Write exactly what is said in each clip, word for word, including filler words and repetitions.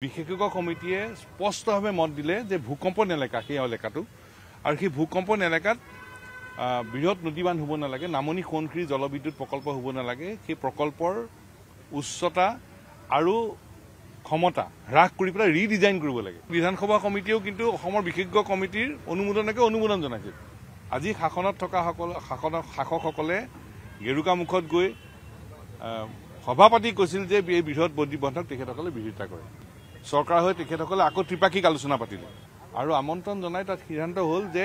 বিশেষজ্ঞ কমিটিয়ে স্পষ্টভাৱে মত দিলে যে ভূকম্পন এলেকা সেই এলেকাটো আৰু সেই ভূকম্পন এলেকাত বৃহৎ নদীবান্ধ হ'ব নালাগে, নামনি সোণখীৰ জলবিদ্যুৎ প্ৰকল্প হ'ব নালাগে, সেই প্ৰকল্পৰ উচ্চতা আৰু ক্ষমতা হ্ৰাস কৰি পেলাই ৰিডিজাইন কৰিব লাগে। বিধানসভা কমিটিয়েও কিন্তু অসমৰ বিশেষজ্ঞ কমিটিৰ অনুমোদনকে অনুমোদন জনাইছিল। আজি শাসনত থকা সকল শাসনৰ শাসকসকলে গেৰুকামুখত গৈ সভাপাতি কৈছিল যে এই বৃহৎ বদ্বীবন্ধক তেখেতসকলে বিৰোধিতা কৰে। চৰকাৰ হৈ তেখেতসকলে আকৌ ত্ৰিপাক্ষিক আলোচনা পাতিলে আৰু আমন্ত্ৰণ জনাই তাত সিদ্ধান্ত হ'ল যে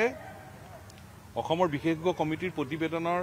অসমৰ বিশেষজ্ঞ কমিটিৰ প্ৰতিবেদনৰ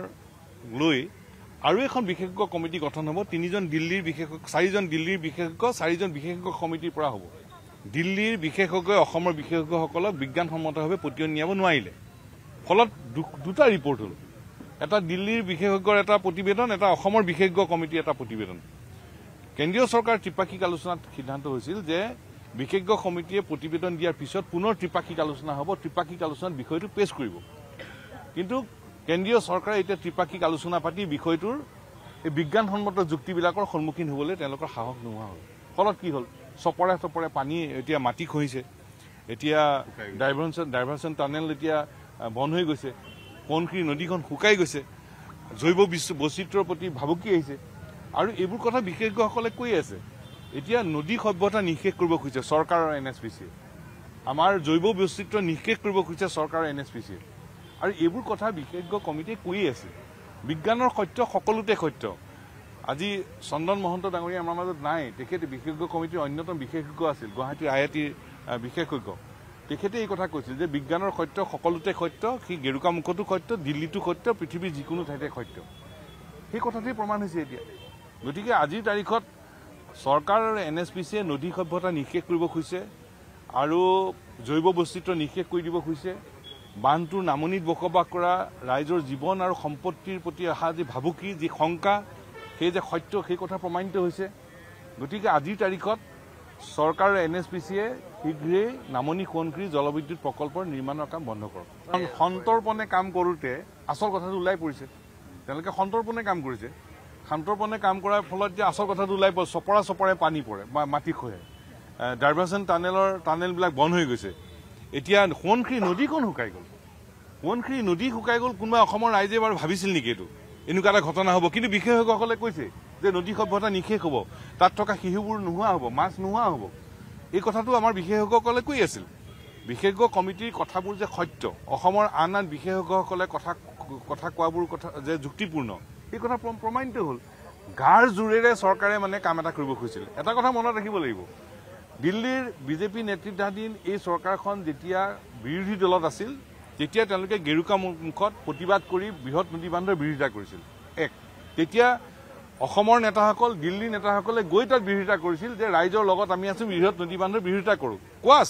লৈ আৰু এখন বিশেষজ্ঞ কমিটি গঠন হ'ব। তিনিজন দিল্লীৰ বিশেষজ্ঞ চাৰিজন দিল্লীৰ বিশেষজ্ঞ চাৰিজন বিশেষজ্ঞ কমিটিৰ পৰা হ'ব। দিল্লীৰ বিশেষজ্ঞই অসমৰ বিশেষজ্ঞসকলক বিজ্ঞানসন্মতভাৱে পতিয়ন নিয়াব নোৱাৰিলে, ফলত দুটা ৰিপৰ্ট হ'ল, এটা দিল্লীৰ বিশেষজ্ঞৰ এটা প্ৰতিবেদন, এটা অসমৰ বিশেষজ্ঞ কমিটিৰ এটা প্ৰতিবেদন। কেন্দ্ৰীয় চৰকাৰ ত্ৰিপাক্ষিক আলোচনাত সিদ্ধান্ত হৈছিল যে বিশেষজ্ঞ কমিটিয়ে প্ৰতিবেদন দিয়াৰ পিছত পুনৰ ত্ৰিপাক্ষিক আলোচনা হ'ব, ত্ৰিপাক্ষিক আলোচনাত বিষয়টো পেছ কৰিব। কিন্তু কেন্দ্ৰীয় চৰকাৰে এতিয়া ত্ৰিপাক্ষিক আলোচনা পাতি বিষয়টোৰ এই বিজ্ঞানসন্মত যুক্তিবিলাকৰ সন্মুখীন হ'বলৈ তেওঁলোকৰ সাহস নোহোৱা হ'ল। ফলত কি হ'ল, চপৰে চপৰে পানী এতিয়া মাটি খহিছে, এতিয়া ডাইভাৰচন ডাইভাৰচন টানেল এতিয়া বন্ধ হৈ গৈছে, সোণখীৰ নদীখন শুকাই গৈছে, জৈৱ বিশ্ব বৈচিত্ৰ্যৰ প্ৰতি ভাবুকি আহিছে। আৰু এইবোৰ কথা বিশেষজ্ঞসকলে কৈ আছে। এতিয়া নদী সভ্যতা নিষেধ কৰিব খুজিছে চৰকাৰৰ এন এইচ পি চিয়ে, আমাৰ জৈৱ বৈচিত্ৰ্য নিষেধ কৰিব খুজিছে চৰকাৰৰ এন এইচ পি চিয়ে। আৰু এইবোৰ কথা বিশেষজ্ঞ কমিটিয়ে কৈয়ে আছে। বিজ্ঞানৰ সত্য সকলোতে সত্য। আজি চন্দন মহন্ত ডাঙৰীয়া আমাৰ মাজত নাই, তেখেতে বিশেষজ্ঞ কমিটিৰ অন্যতম বিশেষজ্ঞ আছিল, গুৱাহাটীৰ আই আই টিৰ বিশেষজ্ঞ। তেখেতে এই কথা কৈছিল যে বিজ্ঞানৰ সত্য সকলোতে সত্য, সি গেৰুকামুখতো সত্য, দিল্লীতো সত্য, পৃথিৱীৰ যিকোনো ঠাইতে সত্য। সেই কথাটোৱে প্ৰমাণ হৈছে এতিয়া। গতিকে আজিৰ তাৰিখত চৰকাৰ আৰু এন এইচ পি চিয়ে নদী সভ্যতা নিষেধ কৰিব খুজিছে আৰু জৈৱ বৈচিত্ৰ্য নিষেধ কৰি দিব খুজিছে। বান্ধটোৰ নামনিত বসবাস কৰা ৰাইজৰ জীৱন আৰু সম্পত্তিৰ প্ৰতি অহা যি ভাবুকি, যি শংকা, সেই যে সত্য, সেই কথা প্ৰমাণিত হৈছে। গতিকে আজিৰ তাৰিখত চৰকাৰ আৰু এন এইচ পি চিয়ে শীঘ্ৰেই নামনি সোণখীৰ জলবিদ্যুৎ প্ৰকল্পৰ নিৰ্মাণৰ কাম বন্ধ কৰক। কাৰণ সন্তৰ্পণে কাম কৰোঁতে আচল কথাটো ওলাই পৰিছে। তেওঁলোকে সন্তৰ্পণে কাম কৰিছে, সন্তৰ্পণে কাম কৰাৰ ফলত যে আচল কথাটো ওলাই পৰে, চপৰা চপৰে পানী পৰে বা মাটি খহে, ডাইভাৰচন টানেলৰ টানেলবিলাক বন্ধ হৈ গৈছে। এতিয়া সোণখীৰ নদীখন শুকাই গ'ল, সোণখীৰ নদী শুকাই গ'ল। কোনোবা অসমৰ ৰাইজে বাৰু ভাবিছিল নেকি এইটো এনেকুৱা এটা ঘটনা হ'ব? কিন্তু বিশেষজ্ঞসকলে কৈছে যে নদী সভ্যতা নিষেধ হ'ব, তাত থকা শিশুবোৰ নোহোৱা হ'ব, মাছ নোহোৱা হ'ব। এই কথাটো আমাৰ বিশেষজ্ঞসকলে কৈ আছিল। বিশেষজ্ঞ কমিটিৰ কথাবোৰ যে সত্য, অসমৰ আন আন বিশেষজ্ঞসকলে কথা কথা কোৱাবোৰ কথা যে যুক্তিপূৰ্ণ, এই কথা প্ৰমাণিত হ'ল। গাৰ জোৰেৰে চৰকাৰে মানে কাম এটা কৰিব খুজিছিল। এটা কথা মনত ৰাখিব লাগিব, দিল্লীৰ বিজেপি নেতৃত্বাধীন এই চৰকাৰখন যেতিয়া বিৰোধী দলত আছিল, তেতিয়া তেওঁলোকে গেৰুকামুখত প্ৰতিবাদ কৰি বৃহৎ নদীবান্ধৰ বিৰোধিতা কৰিছিল। এক, তেতিয়া অসমৰ নেতাসকল, দিল্লীৰ নেতাসকলে গৈ তাত বিৰোধিতা কৰিছিল যে ৰাইজৰ লগত আমি আছো, বৃহৎ নদীবান্ধৰ বিৰোধিতা কৰোঁ। কোৱাছ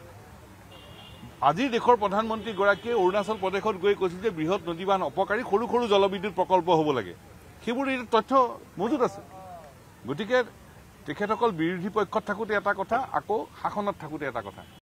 আজিৰ দেশৰ প্ৰধানমন্ত্ৰীগৰাকীয়ে অৰুণাচল প্ৰদেশত গৈ কৈছিল যে বৃহৎ নদীবান্ধ অপকাৰী, সৰু সৰু জলবিদ্যুৎ প্ৰকল্প হ'ব লাগে। সেইবোৰ তথ্য মজুত আছে। গতিকে তেখেতসকল বিৰোধী পক্ষত থাকোঁতে এটা কথা, আকৌ শাসনত থাকোঁতে এটা কথা।